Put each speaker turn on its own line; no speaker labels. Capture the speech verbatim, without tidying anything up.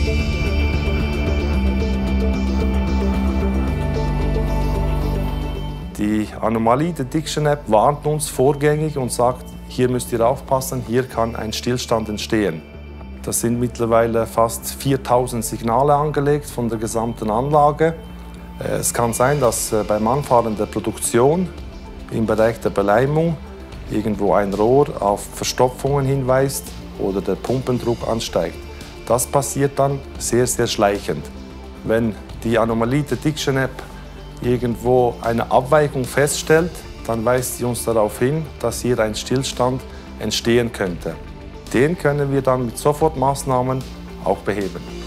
Die Anomalie Detection App warnt uns vorgängig und sagt, hier müsst ihr aufpassen, hier kann ein Stillstand entstehen. Das sind mittlerweile fast viertausend Signale angelegt von der gesamten Anlage. Es kann sein, dass beim Anfahren der Produktion im Bereich der Beleimung irgendwo ein Rohr auf Verstopfungen hinweist oder der Pumpendruck ansteigt. Das passiert dann sehr, sehr schleichend. Wenn die Anomalie Detection App irgendwo eine Abweichung feststellt, dann weist sie uns darauf hin, dass hier ein Stillstand entstehen könnte. Den können wir dann mit Sofortmaßnahmen auch beheben.